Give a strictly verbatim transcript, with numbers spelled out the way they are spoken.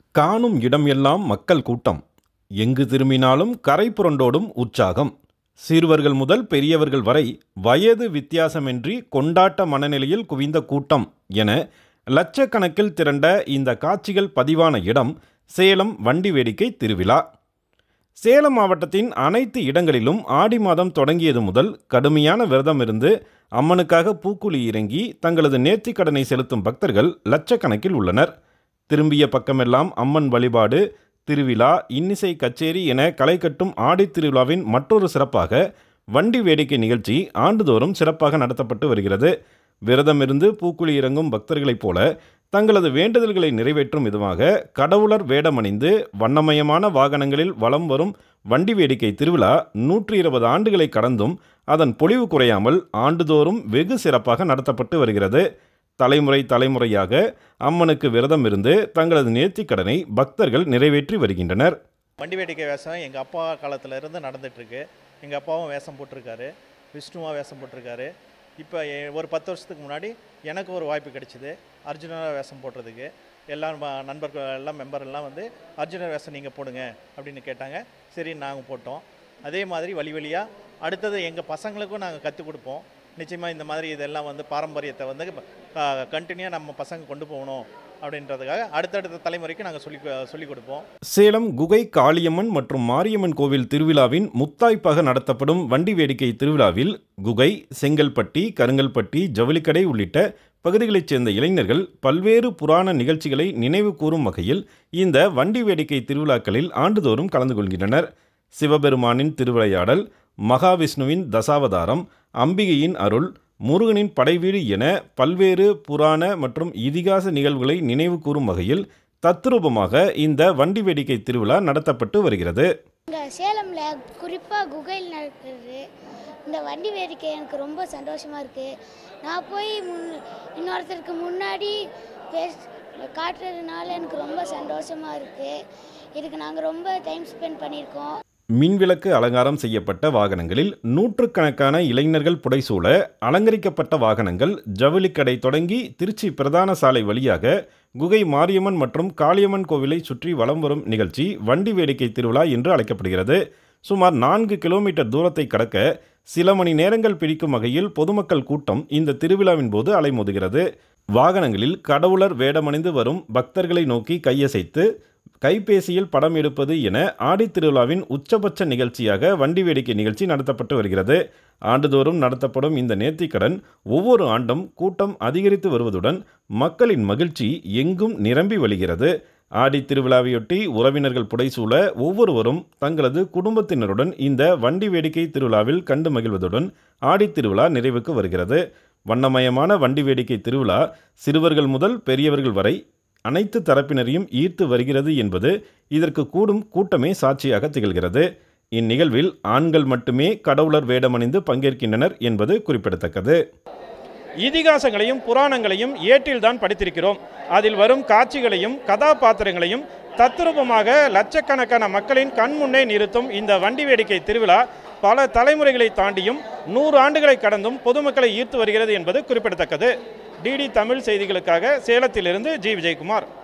காணும் இடம் எல்லாம் மக்கள் கூட்டம். எங்கு திரும்பினாலும் கரை புரண்டோடும் உற்சாகம். சிறுவர்கள் முதல் பெரியவர்கள் வரை வயது வித்தியாசமின்றி கொண்டாட்ட மனநிலையில் குவிந்த கூட்டம் என லட்சக்கணக்கில் திரண்ட இந்த காட்சிகள் பதிவான இடம் சேலம் வண்டி வேடிக்கை திருவிழா. சேலம் மாவட்டத்தின் அனைத்து இடங்களிலும் ஆடி மாதம் தொடங்கியது முதல் கடுமையான விரதம் இருந்து அம்மனுக்காக பூக்குழி இறங்கி தங்களது நேர்த்திக் கடனை செலுத்தும் பக்தர்கள் லட்சக்கணக்கில் உள்ளனர். திரும்பிய பக்கமெல்லாம் அம்மன் வழிபாடு, திருவிழா, இன்னிசை கச்சேரி என களை கட்டும் ஆடி திருவிழாவின் மற்றொரு சிறப்பாக வண்டி வேடிக்கை நிகழ்ச்சி ஆண்டுதோறும் சிறப்பாக நடத்தப்பட்டு வருகிறது. விரதமிருந்து பூக்குழி இறங்கும் பக்தர்களைப் போல தங்களது வேண்டுதல்களை நிறைவேற்றும் விதமாக கடவுளர் வேடமணிந்து வண்ணமயமான வாகனங்களில் வலம் வரும் வண்டி வேடிக்கை திருவிழா நூற்றி இருபது ஆண்டுகளை கடந்தும் அதன் பொலிவு குறையாமல் ஆண்டுதோறும் வெகு சிறப்பாக நடத்தப்பட்டு வருகிறது. தலைமுறை தலைமுறையாக அம்மனுக்கு விரதம் இருந்து தங்களது நேர்த்திக் கடனை பக்தர்கள் நிறைவேற்றி வருகின்றனர். வண்டி வேடிக்கை வேஷம் எங்கள் அப்பா காலத்தில் இருந்து நடந்துகிட்ருக்கு. எங்கள் அப்பாவும் வேஷம் போட்டிருக்காரு, விஷ்ணுவாக வேஷம் போட்டிருக்காரு. இப்போ ஒரு பத்து வருஷத்துக்கு முன்னாடி எனக்கு ஒரு வாய்ப்பு கிடைச்சிது அர்ஜுனராக வேஷம் போடுறதுக்கு. எல்லாம் நண்பர்கள் எல்லாம் மெம்பர் எல்லாம் வந்து அர்ஜுனர் வேஷம் நீங்கள் போடுங்க அப்படின்னு கேட்டாங்க. சரி, நாங்கள் போட்டோம். அதே மாதிரி வழி வழியாக அடுத்தது எங்கள் பசங்களுக்கும் நாங்கள் கற்றுக் கொடுப்போம். நிச்சயமாக இந்த மாதிரி இதெல்லாம் வந்து பாரம்பரியத்தை வந்து கண்டினியூவாக நம்ம பசங்க கொண்டு போகணும் அப்படின்றதுக்காக அடுத்தடுத்த தலைமுறைக்கு நாங்கள் சொல்லி சொல்லிக் கொடுப்போம். சேலம் குகை காளியம்மன் மற்றும் மாரியம்மன் கோவில் திருவிழாவின் முத்தாய்ப்பாக நடத்தப்படும் வண்டி வேடிக்கை திருவிழாவில் குகை, செங்கல்பட்டி, கருங்கல்பட்டி, ஜவுளிக்கடை உள்ளிட்ட பகுதிகளைச் சேர்ந்த இளைஞர்கள் பல்வேறு புராண நிகழ்ச்சிகளை நினைவு கூறும் வகையில் இந்த வண்டி வேடிக்கை திருவிழாக்களில் ஆண்டுதோறும் கலந்து கொள்கின்றனர். சிவபெருமானின் திருவிளையாடல், மகாவிஷ்ணுவின் தசாவதாரம், அம்பிகையின் அருள், முருகனின் படைவீடு என பல்வேறு புராண மற்றும் இதிகாச நிகழ்வுகளை நினைவு கூறும் வகையில் தத்ரூபமாக இந்த வண்டி வேடிக்கை திருவிழா நடத்தப்பட்டு வருகிறது. இங்கே சேலமில் குறிப்பாக குகையில் நடக்கிறது இந்த வண்டி வேடிக்கை எனக்கு ரொம்ப சந்தோஷமாக இருக்குது. நான் போய் முன் இன்னொருத்தருக்கு முன்னாடி பேச காட்டுறதுனால எனக்கு ரொம்ப சந்தோஷமாக இருக்குது. இதுக்கு நாங்கள் ரொம்ப டைம் ஸ்பெண்ட் பண்ணியிருக்கோம். மின்விளக்கு அலங்காரம் செய்யப்பட்ட வாகனங்களில் நூற்றுக்கணக்கான இளைஞர்கள் புடைசூழ அலங்கரிக்கப்பட்ட வாகனங்கள் ஜவுளிக்கடை தொடங்கி திருச்சி பிரதான சாலை வழியாக குகை மாரியம்மன் மற்றும் காளியம்மன் கோவிலை சுற்றி வலம் வரும் நிகழ்ச்சி வண்டி வேடிக்கை திருவிழா என்று அழைக்கப்படுகிறது. சுமார் நான்கு கிலோமீட்டர் தூரத்தை கடக்க சில மணி நேரங்கள் பிடிக்கும் வகையில் பொதுமக்கள் கூட்டம் இந்த திருவிழாவின் போது அலைமோதுகிறது. வாகனங்களில் கடவுளர் வேடமணிந்து வரும் பக்தர்களை நோக்கி கையசைத்து கைபேசியில் படம் எடுப்பது என ஆடித்திருவிழாவின் உச்சபட்ச நிகழ்ச்சியாக வண்டி வேடிக்கை நிகழ்ச்சி நடத்தப்பட்டு வருகிறது. ஆண்டுதோறும் நடத்தப்படும் இந்த நேர்த்திக்கடன் ஒவ்வொரு ஆண்டும் கூட்டம் அதிகரித்து வருவதுடன் மக்களின் மகிழ்ச்சி எங்கும் நிரம்பி வழிகிறது. ஆடி திருவிழாவையொட்டி உறவினர்கள் புடைசூழ ஒவ்வொருவரும் தங்களது குடும்பத்தினருடன் இந்த வண்டி வேடிக்கை திருவிழாவில் கண்டு மகிழ்வதுடன் ஆடித்திருவிழா நிறைவுக்கு வருகிறது. வண்ணமயமான வண்டி வேடிக்கை திருவிழா சிறுவர்கள் முதல் பெரியவர்கள் வரை அனைத்து தரப்பினரையும் ஈர்த்து வருகிறது என்பது இதற்கு கூடும் கூட்டமே சாட்சியாக திகழ்கிறது. இந்நிகழ்வில் ஆண்கள் மட்டுமே கடவுளர் வேடமணிந்து பங்கேற்கின்றனர் என்பது குறிப்பிடத்தக்கது. இதிகாசங்களையும் புராணங்களையும் ஏட்டில்தான் படித்திருக்கிறோம். அதில் வரும் காட்சிகளையும் கதாபாத்திரங்களையும் தத்ரூபமாக லட்சக்கணக்கான மக்களின் கண்முன்னே நிறுத்தும் இந்த வண்டி வேடிக்கை திருவிழா பல தலைமுறைகளை தாண்டியும் நூறு ஆண்டுகளை கடந்தும் பொதுமக்களை ஈர்த்து வருகிறது என்பது குறிப்பிடத்தக்கது. டிடி தமிழ் செய்திகளுக்காக சேலத்திலிருந்து ஜி விஜயகுமார்.